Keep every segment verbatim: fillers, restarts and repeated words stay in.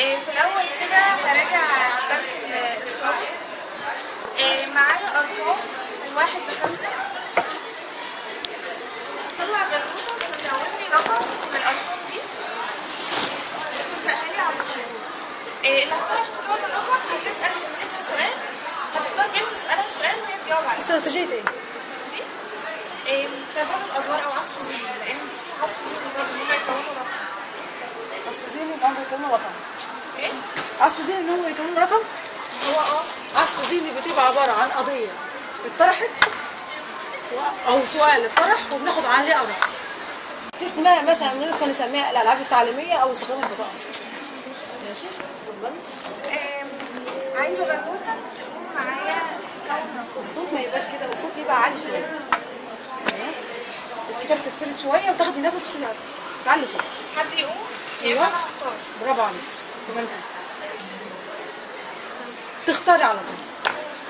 إيه في الأول كده هراجع الدرس السابق. إيه معايا أرقام من واحد لخمسة. طلع بنوتة تكون لي رقم من الأرقام دي وتلزقها لي على السبورة. إيه اللي هتعرف تكون الرقم هتسأل زميلتها سؤال، هتختار بنت تسألها سؤال وهي تجاوب عليه. استراتيجية ايه؟ دي إيه تبادل أدوار أو عصف ذهني، لأن دي فيها عصف ذهني برضه إن هما يكونوا رقم. عصف ذهني ان هم يكونوا رقم. إيه؟ عصف ذهني ان هم يكونوا رقم؟ هو اه عصف ذهني بتبقى عبارة عن قضية اتطرحت أو سؤال اتطرح وبناخد عليه رقم. اسمها مثلا ممكن نسميها الألعاب التعليمية أو استخدام البطاقة. ماشي؟ اتفضلي. إيه عايزة بنوتة تقوم معايا تكون رقم. الصوت ما يبقاش كده، الصوت يبقى عالي شوية. تمام؟ الكتاب تتفرد شوية وتاخدي نفس كل وقت. تعلي صوتك. حد يقوم؟ ايوه يبقى أنا هختار. برافو عليك. كمان كده. تختاري على طول.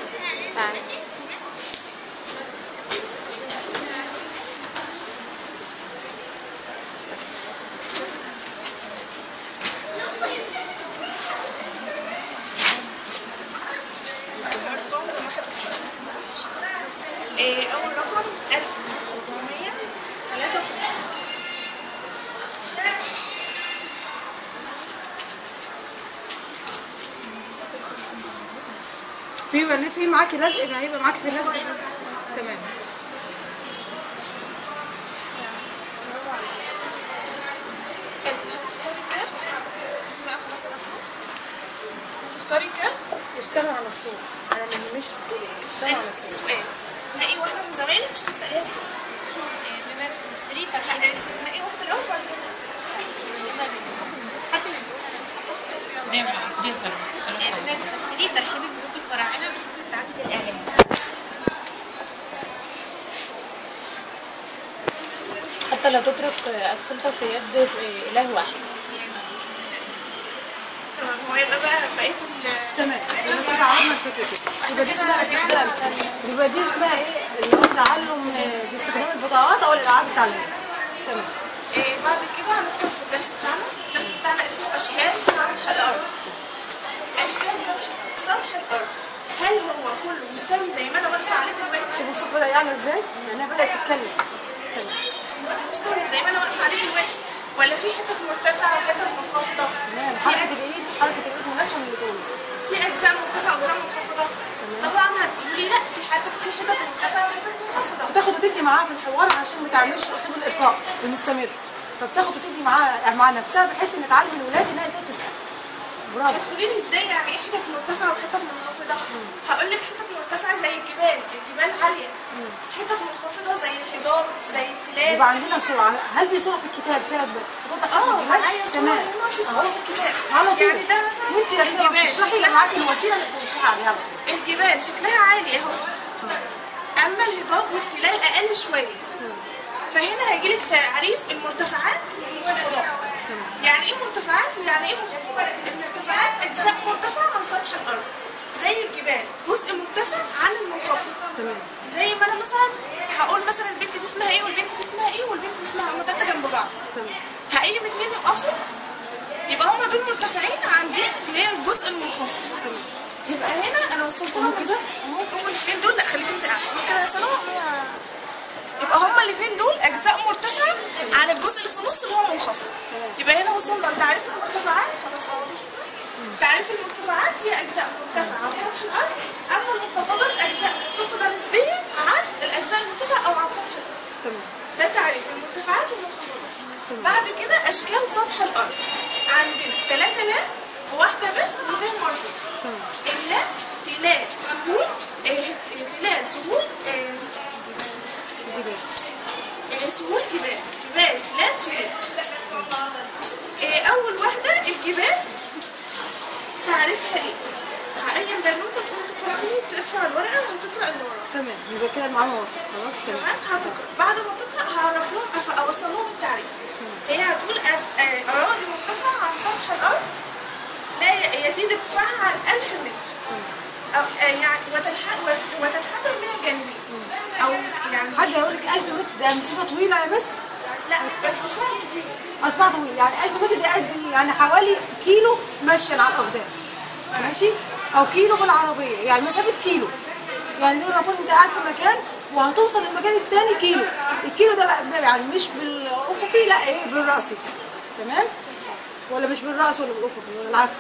إيه أول رقم ألف وأربعمية وتلاتة وخمسين. في ولا في معاكي لزق؟ ما هيبقى معاكي في لزق. تمام. هتختاري كارت. انت بقى خلاص انا هتختاري كارت. اشتغل على الصوت. انا ما يهمنيش اشتغل على الصوت. سؤال. نقي واحدة من زمايلك عشان تسأليها سؤال. بما تفسري لا، ترحيب نقي واحدة الأول وبعد كده هسألك. بما تفسري ترحيب الملوك الفراعنه بفكره تعدد الالهه. حتى لا تترك السلطة في يد إله واحد. تمام. هو يبقى بقى بقية ال تمام. يبقى كده عملنا الفكرة كده. يبقى دي اسمها استخدام. يبقى دي اسمها ايه؟ اللي هو تعلم في استخدام البطاقات او الالعاب التعليمية. تمام. إيه بعد كده هندخل في الدرس بتاعنا. الدرس بتاعنا اسمه أشكال سطح الأرض. أشكال سطح سطح الأرض. هل هو كله مستوي زي ما أنا واقفة عليه دلوقتي؟ شوف الصوت بدأ يعلى ازاي؟ لأنها بدأت تتكلم. تمام. مستوي زي ما أنا واقفة عليه دلوقتي؟ ولا في حتت مرتفعة وحتت منخفضة؟ تمام. في حركة الإيد حركة الإيد مناسبة للي طول. في اجزاء مرتفعه واجزاء منخفضه. طبعا هتقولوا لي لا، في حتت في حتت مرتفعه وحتت منخفضه. بتاخد وتدي معاها في الحوار عشان ما تعملش اسلوب الالقاء المستمر. فبتاخد وتدي معاها مع نفسها بحيث ان تعلم الولاد انها ازاي تسال. برافو. هتقولي لي ازاي يعني ايه حتت مرتفعه وحتت منخفضه؟ هقول لك حتت مرتفعه زي الجبال، الجبال عاليه. حتت منخفضه زي الهضاب، زي التلال. يبقى عندنا صورة. هل في صورة في الكتاب فيها خطوط أشكال اه الجبال؟ معايا صور تمام. هنا، في صور في الكتاب. على طول. يعني ده مثلا وانت يا سيدي الجبال بتشرحي شكلها- معاكي الوسيلة اللي بتشرحي عليها على طول. الجبال شكلها عالي اهو. اما الهضاب والتلال اقل شويه. فهنا هيجيلك تعريف المرتفعات والمنخفضات. يعني ايه مرتفعات ويعني ايه منخفضات؟ المرتفعات اجزاء مرتفعه عن سطح الارض زي الجبال، جزء مرتفع عن المنخفض. تمام. زي ما انا مثلا هقول مثلا البنت دي اسمها ايه والبنت دي اسمها ايه والبنت دي اسمها، هما تلاته جنب بعض. تمام. هقيم اتنين يقفوا يبقى هما دول مرتفعين عن دي اللي هي الجزء المنخفض. يبقى هنا انا وصلت لهم كده. ممكن هما الاثنين دول، لا خليك انت قاعده ممكن يا سلام. يبقى هما الاثنين دول اجزاء مرتفعه عن الجزء اللي في النص اللي هو منخفض. يبقى هنا وصلنا لتعريف المرتفعات. خلاص اقعدوا شكرا. تعريف المرتفعات هي اجزاء مرتفعه عن سطح الارض، اما المنخفضات اجزاء منخفضه نسبيا عن الاجزاء المرتفعه او عن سطح الارض. تمام. ده تعريف المرتفعات والمنخفضات. بعد كده اشكال سطح الارض. عندنا ثلاثه لام وواحده ب وتين مربوط. اللام تلال سهول، آه، تلال سهول، آه، الجبال. آه، سهول جبال، جبال تلال سهول. آه، اول واحده الجبال. تعريفها ايه؟ هقيم بنوته تقوم تقرا لي، ترفع الورقه وهتقرا اللي وراها. تمام. يبقى كده المعلومة وصلت. خلاص. تمام. تمام. هتقرا. بعد ما تقرا هعرف لهم أف- اوصل لهم التعريف. هي هتقول أر- آه، اراضي مرتفعه عن سطح الارض لا ي- يزيد ارتفاعها عن ألف متر. أو آه، يعني وتنحدر وتنحدر من الجانبين. او يعني حد يقول لك ألف متر ده مسافة طويلة يا مس؟ لا ارتفاع كبير. ارتفاع طويل، يعني ألف متر دي قد ايه؟ يعني حوالي كيلو مشيا على الاقدام، ماشي؟ او كيلو بالعربيه، يعني مسافه كيلو، يعني زي ما كنت انت قاعد في مكان وهتوصل للمكان التاني كيلو، الكيلو ده بقى يعني مش بالافقي، لا ايه، بالراسي، تمام؟ ولا مش بالراس ولا بالافقي ولا العكس؟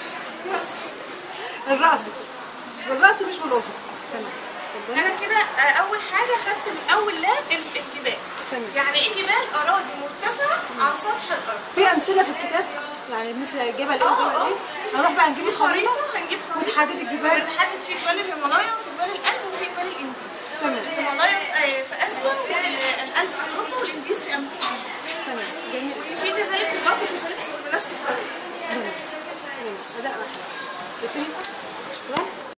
الراسي، بالراسي مش بالافقي، تمام. انا كده آه، اول حاجه خدت من اول لاب ال- الجبال. تمام. يعني ايه جبال؟ اراضي مرتفعه عن سطح الارض. في امثله في الكتاب يعني مثل جبل ايه اه وجبل اه ايه؟ هنروح بقى نجيب في الخريطه خريطه، هنجيب خريطه وتحدد الجبال. ونحدد في جبال الهيمالايا وفي جبال الألب